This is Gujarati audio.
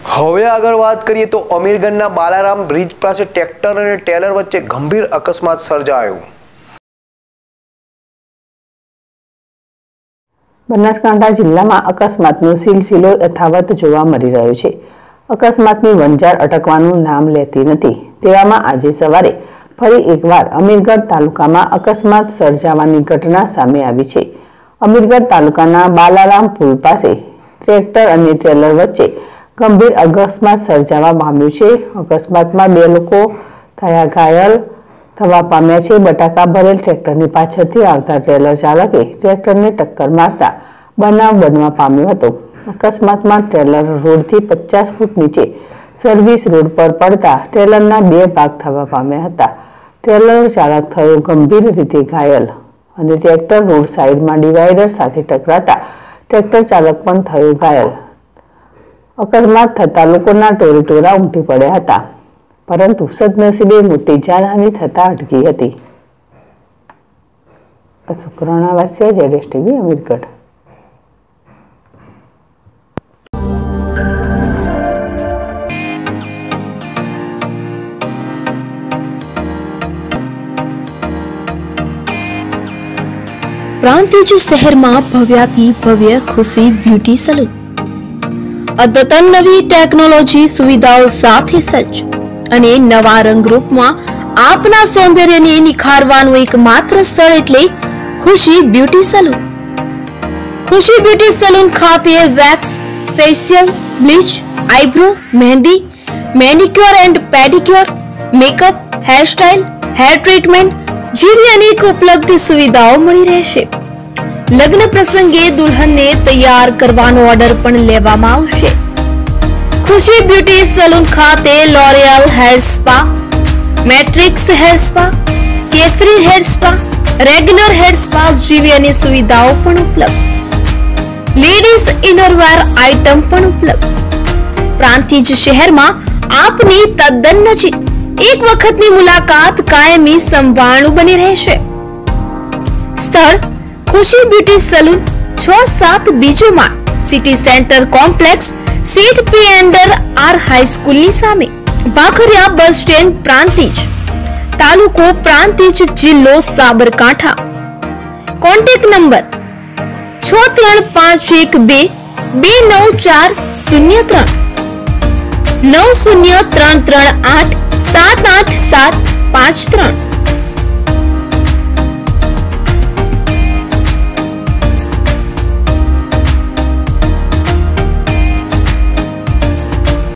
હવે આગળ વાત કરીએ તો અમીરગઢના બાલારામ બ્રિજ પાસે ટ્રેક્ટર અને ટ્રેલર વચ્ચે ગંભીર અકસ્માત સર્જાયો। બનાસકાંઠા જિલ્લામાં અકસ્માતનો સિલસિલો યથાવત જોવા મળી રહ્યો છે। અકસ્માતની વંજાર અટકવાનું નામ લેતી નથી। તેવામાં આજે સવારે ફરી એકવાર અમીરગઢ તાલુકામાં અકસ્માત સર્જાવાની ઘટના સામે આવી છે। અમીરગઢ તાલુકાના બાલારામ પુલ પાસે ટ્રેક્ટર અને ટ્રેલર વચ્ચે ગંભીર અકસ્માત સર્જાવા પામ્યું છે। અકસ્માતમાં 2 લોકો થયા ઘાયલ થવા પામ્યા છે। બટાકા ભરેલ ટ્રેક્ટરની પાછળથી આવતા ટ્રેલર ચાલકે ટ્રેક્ટરને ટક્કર મારતા બનાવ બનવા પામ્યો હતો। અકસ્માતમાં ટ્રેલર રોડથી 50 ફૂટ નીચે સર્વિસ રોડ પર પડતા ટ્રેલરના 2 ભાગ થવા પામ્યા હતા। ટ્રેલર ચાલક થયો ગંભીર રીતે ઘાયલ અને ટ્રેક્ટર રોડ સાઈડમાં ડિવાઈડર સાથે ટકરાતા ટ્રેક્ટર ચાલક પણ થયો ઘાયલ। અકસ્માત થતા લોકોના ટોળેટોળા ઉમટી પડ્યા હતા, પરંતુ સદનસીબે મોટી જાનહાનિ થતા અટકી હતી। Ashok Ranavasiya, ZS TV, Amirgadh. પ્રાંતિજ શહેરમાં ભવ્યાથી ભવ્ય ખુશી બ્યુટી સલૂન અદ્યતન નવી ટેકનોલોજી સુવિધાઓ સાથે સજ્જ અને નવા રંગરૂપમાં આપના સૌંદર્યને નિખારવાનું એકમાત્ર સ્થળ એટલે Khushi beauty salon. Khushi beauty salon ખાતે wax, facial, bleach, eyebrow, mehndi, manicure and pedicure, makeup, hairstyle, hair treatment જેવી અનેક ઉપલબ્ધ સુવિધાઓ મળી રહેશે। લગ્ન પ્રસંગે દુલ્હનને તૈયાર કરવાનો ઓર્ડર પણ લેવામાં આવશે। ખુશી બ્યુટી સલૂન ખાતે L'Oreal hair spa, Matrix hair spa, Kesari hair spa, regular hair spa જેવી અનેક સુવિધાઓ પણ ઉપલબ્ધ। લેડીઝ ઇનરવેર આઇટમ પણ ઉપલબ્ધ। પ્રાંતિજ શહેરમાં આપની તદ્દન નજીક એક વખતની મુલાકાત કાયમી સંભાળનું બની રહેશે। સ્થળ ખુશી બ્યુટી સલૂન 6-7 બીજો માળ, સિટી સેન્ટર કોમ્પ્લેક્સ, સીટ પી અંડર આર હાઈસ્કૂલની સામે, ભાખરિયા બસ સ્ટેન્ડ, પ્રાંતિજ, તાલુકો પ્રાંતિજ, જિલ્લો સાબરકાંઠા। Contact number 6351229403 9033387873।